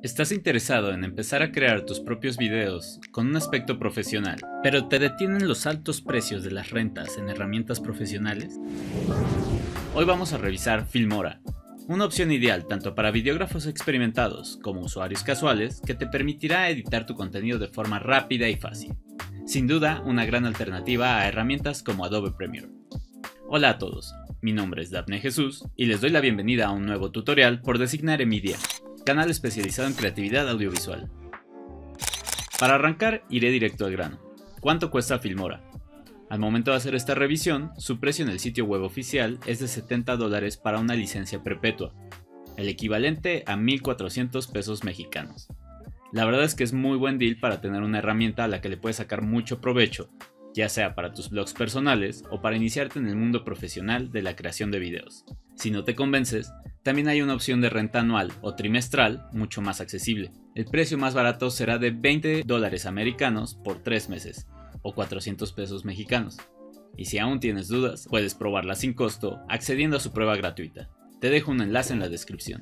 Estás interesado en empezar a crear tus propios videos con un aspecto profesional, pero te detienen los altos precios de las rentas en herramientas profesionales? Hoy vamos a revisar Filmora, una opción ideal tanto para videógrafos experimentados como usuarios casuales que te permitirá editar tu contenido de forma rápida y fácil. Sin duda, una gran alternativa a herramientas como Adobe Premiere. Hola a todos, mi nombre es Dafne Jesús y les doy la bienvenida a un nuevo tutorial por Designare Media, canal especializado en creatividad audiovisual. Para arrancar, iré directo al grano. ¿Cuánto cuesta Filmora? Al momento de hacer esta revisión, su precio en el sitio web oficial es de $70 para una licencia perpetua, el equivalente a 1,400 pesos mexicanos. La verdad es que es muy buen deal para tener una herramienta a la que le puedes sacar mucho provecho, ya sea para tus blogs personales o para iniciarte en el mundo profesional de la creación de videos. Si no te convences, también hay una opción de renta anual o trimestral mucho más accesible. El precio más barato será de $20 americanos por 3 meses, o 400 pesos mexicanos. Y si aún tienes dudas, puedes probarla sin costo accediendo a su prueba gratuita. Te dejo un enlace en la descripción.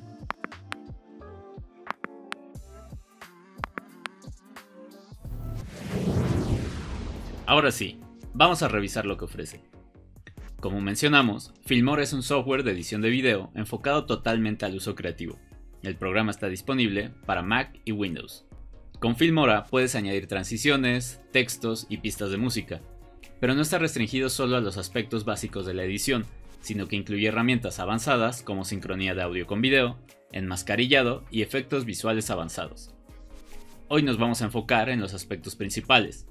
Ahora sí, vamos a revisar lo que ofrece. Como mencionamos, Filmora es un software de edición de video enfocado totalmente al uso creativo. El programa está disponible para Mac y Windows. Con Filmora puedes añadir transiciones, textos y pistas de música, pero no está restringido solo a los aspectos básicos de la edición, sino que incluye herramientas avanzadas como sincronía de audio con video, enmascarillado y efectos visuales avanzados. Hoy nos vamos a enfocar en los aspectos principales.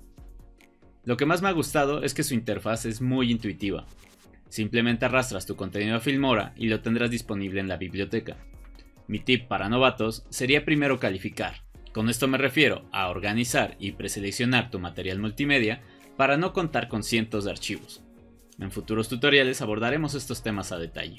Lo que más me ha gustado es que su interfaz es muy intuitiva. Simplemente arrastras tu contenido a Filmora y lo tendrás disponible en la biblioteca. Mi tip para novatos sería primero calificar. Con esto me refiero a organizar y preseleccionar tu material multimedia para no contar con cientos de archivos. En futuros tutoriales abordaremos estos temas a detalle.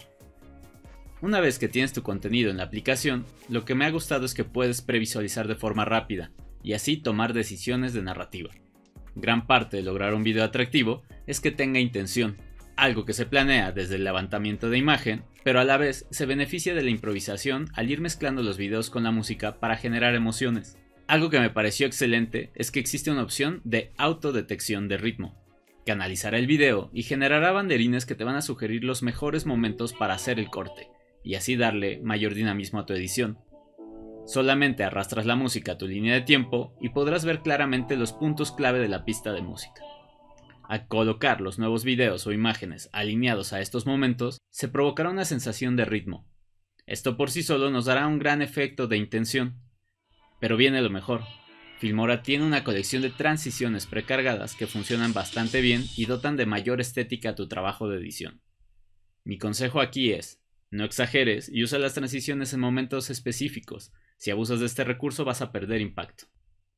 Una vez que tienes tu contenido en la aplicación, lo que me ha gustado es que puedes previsualizar de forma rápida y así tomar decisiones de narrativa. Gran parte de lograr un video atractivo es que tenga intención, algo que se planea desde el levantamiento de imagen, pero a la vez se beneficia de la improvisación al ir mezclando los videos con la música para generar emociones. Algo que me pareció excelente es que existe una opción de autodetección de ritmo, que analizará el video y generará banderines que te van a sugerir los mejores momentos para hacer el corte, y así darle mayor dinamismo a tu edición. Solamente arrastras la música a tu línea de tiempo y podrás ver claramente los puntos clave de la pista de música. Al colocar los nuevos videos o imágenes alineados a estos momentos, se provocará una sensación de ritmo. Esto por sí solo nos dará un gran efecto de intención. Pero viene lo mejor. Filmora tiene una colección de transiciones precargadas que funcionan bastante bien y dotan de mayor estética a tu trabajo de edición. Mi consejo aquí es, no exageres y usa las transiciones en momentos específicos. Si abusas de este recurso vas a perder impacto.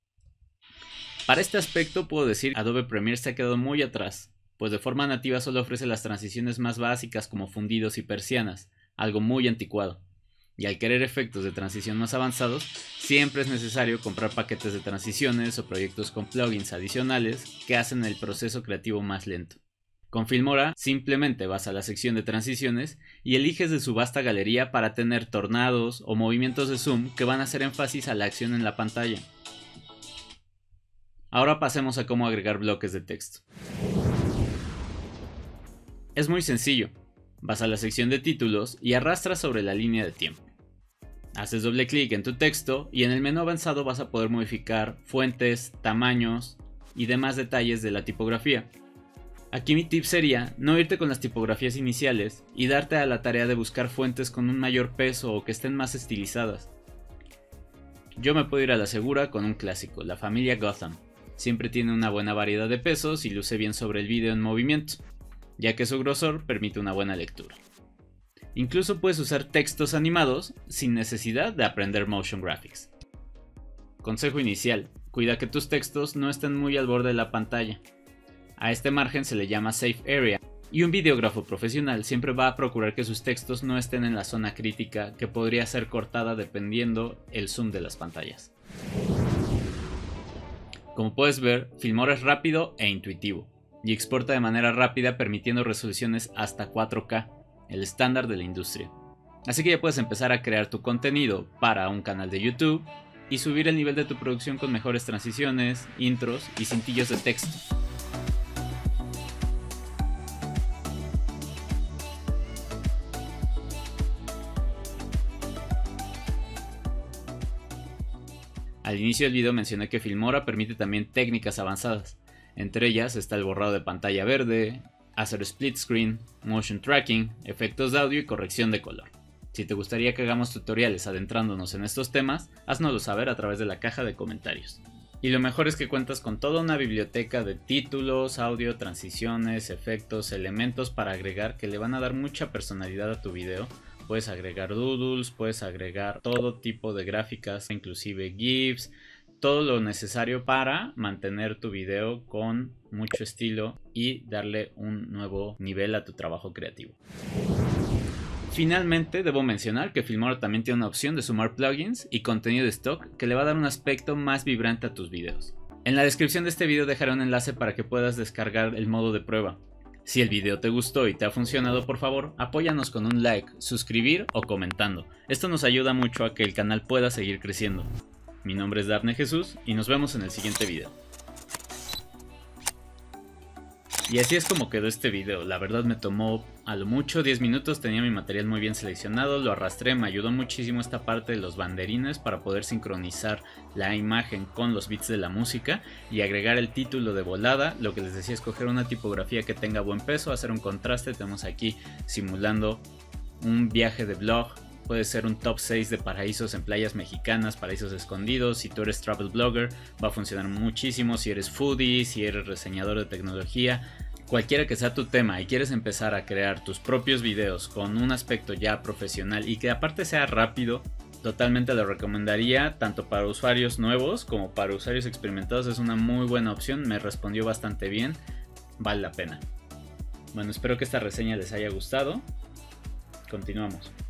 Para este aspecto puedo decir que Adobe Premiere se ha quedado muy atrás, pues de forma nativa solo ofrece las transiciones más básicas como fundidos y persianas, algo muy anticuado. Y al querer efectos de transición más avanzados, siempre es necesario comprar paquetes de transiciones o proyectos con plugins adicionales que hacen el proceso creativo más lento. Con Filmora simplemente vas a la sección de transiciones y eliges de su vasta galería para tener tornados o movimientos de zoom que van a hacer énfasis a la acción en la pantalla. Ahora pasemos a cómo agregar bloques de texto. Es muy sencillo. Vas a la sección de títulos y arrastras sobre la línea de tiempo. Haces doble clic en tu texto y en el menú avanzado vas a poder modificar fuentes, tamaños y demás detalles de la tipografía. Aquí mi tip sería no irte con las tipografías iniciales y darte a la tarea de buscar fuentes con un mayor peso o que estén más estilizadas. Yo me puedo ir a la segura con un clásico, la familia Gotham. Siempre tiene una buena variedad de pesos y luce bien sobre el vídeo en movimiento, ya que su grosor permite una buena lectura. Incluso puedes usar textos animados sin necesidad de aprender motion graphics. Consejo inicial, cuida que tus textos no estén muy al borde de la pantalla. A este margen se le llama Safe Area, y un videógrafo profesional siempre va a procurar que sus textos no estén en la zona crítica que podría ser cortada dependiendo el zoom de las pantallas. Como puedes ver, Filmora es rápido e intuitivo, y exporta de manera rápida permitiendo resoluciones hasta 4K, el estándar de la industria. Así que ya puedes empezar a crear tu contenido para un canal de YouTube, y subir el nivel de tu producción con mejores transiciones, intros y cintillos de texto. Al inicio del video mencioné que Filmora permite también técnicas avanzadas. Entre ellas está el borrado de pantalla verde, hacer split screen, motion tracking, efectos de audio y corrección de color. Si te gustaría que hagamos tutoriales adentrándonos en estos temas, haznoslo saber a través de la caja de comentarios. Y lo mejor es que cuentas con toda una biblioteca de títulos, audio, transiciones, efectos, elementos para agregar que le van a dar mucha personalidad a tu video. Puedes agregar doodles, puedes agregar todo tipo de gráficas, inclusive GIFs, todo lo necesario para mantener tu video con mucho estilo y darle un nuevo nivel a tu trabajo creativo. Finalmente, debo mencionar que Filmora también tiene una opción de sumar plugins y contenido de stock que le va a dar un aspecto más vibrante a tus videos. En la descripción de este video dejaré un enlace para que puedas descargar el modo de prueba. Si el video te gustó y te ha funcionado, por favor, apóyanos con un like, suscribir o comentando. Esto nos ayuda mucho a que el canal pueda seguir creciendo. Mi nombre es Dafne Jesús y nos vemos en el siguiente video. Y así es como quedó este video. La verdad me tomó a lo mucho 10 minutos, tenía mi material muy bien seleccionado, lo arrastré, me ayudó muchísimo esta parte de los banderines para poder sincronizar la imagen con los beats de la música y agregar el título de volada. Lo que les decía, escoger una tipografía que tenga buen peso, hacer un contraste. Tenemos aquí simulando un viaje de vlog. Puede ser un top 6 de paraísos en playas mexicanas, paraísos escondidos. Si tú eres travel blogger, va a funcionar muchísimo. Si eres foodie, si eres reseñador de tecnología, cualquiera que sea tu tema y quieres empezar a crear tus propios videos con un aspecto ya profesional y que aparte sea rápido, totalmente lo recomendaría tanto para usuarios nuevos como para usuarios experimentados. Es una muy buena opción, me respondió bastante bien, vale la pena. Bueno, espero que esta reseña les haya gustado. Continuamos.